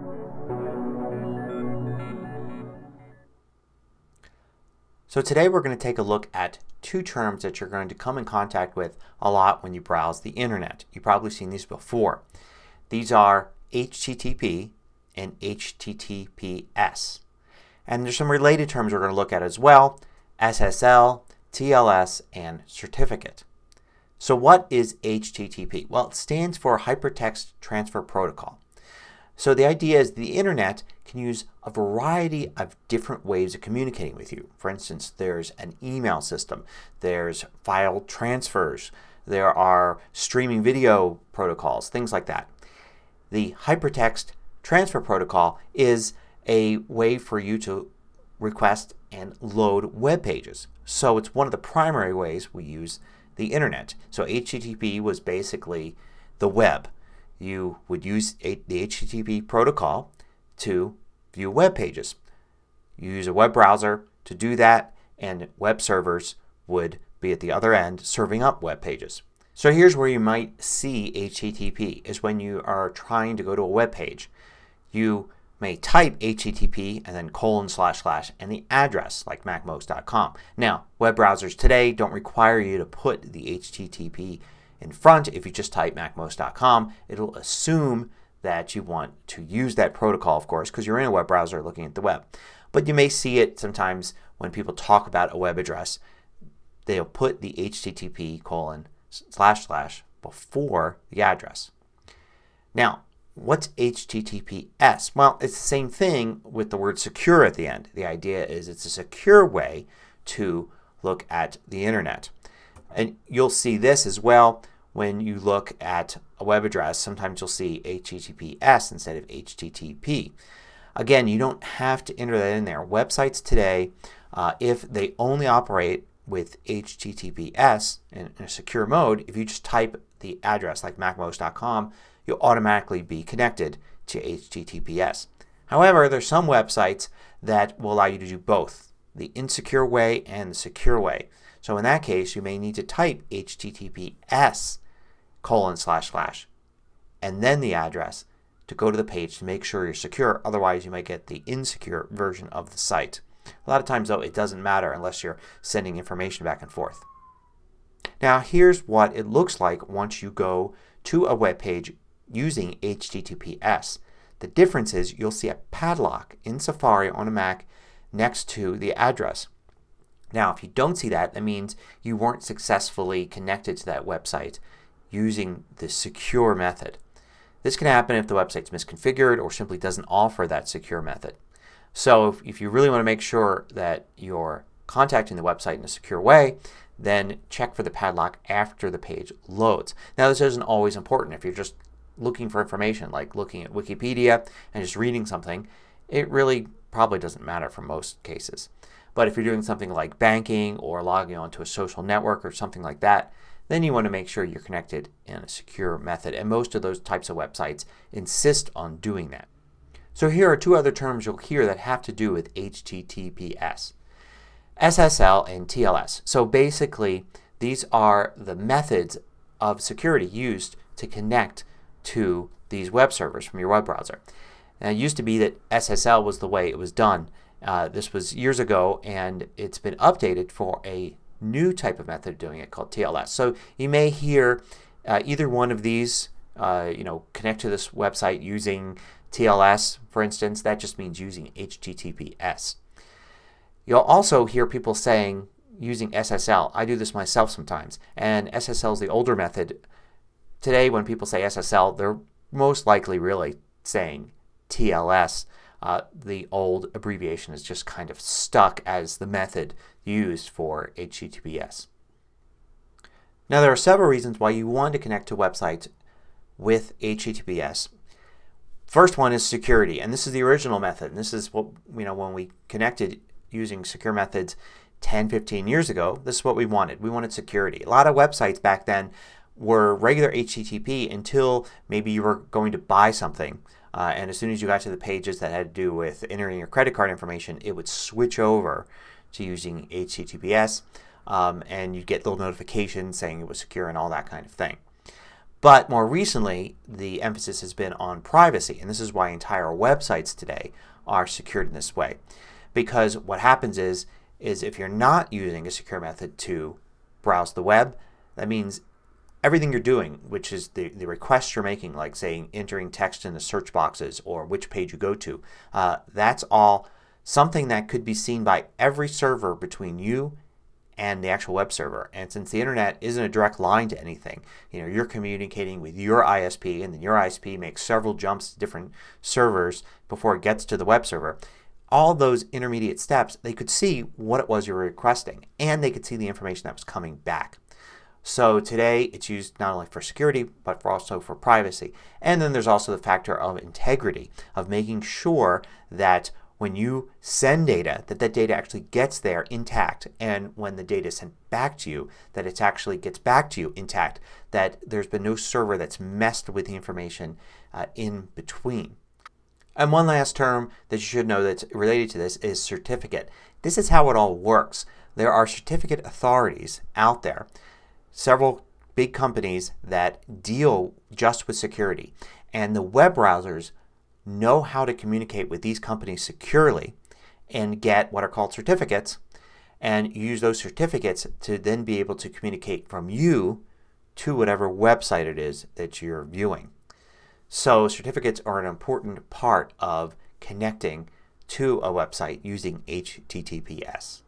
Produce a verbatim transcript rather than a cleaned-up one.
So today we're going to take a look at two terms that you're going to come in contact with a lot when you browse the Internet. You've probably seen these before. These are H T T P and H T T P S. And there's some related terms we're going to look at as well. S S L, T L S, and certificate. So what is H T T P? Well, it stands for Hypertext Transfer Protocol. So the idea is the Internet can use a variety of different ways of communicating with you. For instance, there's an email system, there's file transfers, there are streaming video protocols, things like that. The Hypertext Transfer Protocol is a way for you to request and load web pages. So it's one of the primary ways we use the Internet. So H T T P was basically the web. You would use the H T T P protocol to view web pages. You use a web browser to do that, and web servers would be at the other end serving up web pages. So here's where you might see H T T P is when you are trying to go to a web page. You may type H T T P and then colon slash slash and the address like mac most dot com. Now web browsers today don't require you to put the H T T P in front. If you just type mac most dot com, it'll assume that you want to use that protocol, of course, because you're in a web browser looking at the web. But you may see it sometimes when people talk about a web address. They'll put the H T T P colon slash slash before the address. Now, what's H T T P S? Well, it's the same thing with the word secure at the end. The idea is it's a secure way to look at the Internet. And you'll see this as well when you look at a web address. Sometimes you'll see H T T P S instead of H T T P. Again, you don't have to enter that in there. Websites today, uh, if they only operate with H T T P S in, in a secure mode, if you just type the address like mac most dot com, you'll automatically be connected to H T T P S. However, there's some websites that will allow you to do both, the insecure way and the secure way. So in that case you may need to type H T T P S colon slash slash and then the address to go to the page to make sure you're secure. Otherwise you might get the insecure version of the site. A lot of times though it doesn't matter unless you're sending information back and forth. Now here's what it looks like once you go to a web page using H T T P S. The difference is you'll see a padlock in Safari on a Mac next to the address. Now if you don't see that, that means you weren't successfully connected to that website using the secure method. This can happen if the website's misconfigured or simply doesn't offer that secure method. So if, if you really want to make sure that you're contacting the website in a secure way, then check for the padlock after the page loads. Now this isn't always important. If you're just looking for information like looking at Wikipedia and just reading something, it really probably doesn't matter for most cases. But if you're doing something like banking or logging onto a social network or something like that, then you want to make sure you're connected in a secure method. And most of those types of websites insist on doing that. So here are two other terms you'll hear that have to do with H T T P S. S S L and T L S. So basically these are the methods of security used to connect to these web servers from your web browser. Now it used to be that S S L was the way it was done. Uh, this was years ago and it's been updated for a new type of method of doing it called T L S. So you may hear uh, either one of these, uh, you know, connect to this website using T L S for instance. That just means using H T T P S. You'll also hear people saying using S S L. I do this myself sometimes, and S S L is the older method. Today when people say S S L they're most likely really saying T L S. Uh, the old abbreviation is just kind of stuck as the method used for H T T P S. Now there are several reasons why you want to connect to websites with H T T P S. First one is security, and this is the original method. And this is what, you know, when we connected using secure methods ten, fifteen years ago, this is what we wanted. We wanted security. A lot of websites back then were regular H T T P until maybe you were going to buy something. Uh, and as soon as you got to the pages that had to do with entering your credit card information, it would switch over to using H T T P S um, and you'd get little notifications saying it was secure and all that kind of thing. But more recently the emphasis has been on privacy, and this is why entire websites today are secured in this way. Because what happens is, is if you're not using a secure method to browse the web, that means everything you're doing, which is the, the requests you're making, like saying entering text in the search boxes or which page you go to, uh, that's all something that could be seen by every server between you and the actual web server. And since the internet isn't a direct line to anything, you know, you're communicating with your I S P, and then your I S P makes several jumps to different servers before it gets to the web server. All those intermediate steps, they could see what it was you were requesting, and they could see the information that was coming back. So today it's used not only for security but for also for privacy. And then there's also the factor of integrity, of making sure that when you send data that that data actually gets there intact, and when the data is sent back to you that it actually gets back to you intact, that there's been no server that's messed with the information uh, in between. And one last term that you should know that's related to this is certificate. This is how it all works. There are certificate authorities out there, several big companies that deal just with security, and the web browsers know how to communicate with these companies securely and get what are called certificates, and use those certificates to then be able to communicate from you to whatever website it is that you're viewing. So certificates are an important part of connecting to a website using H T T P S.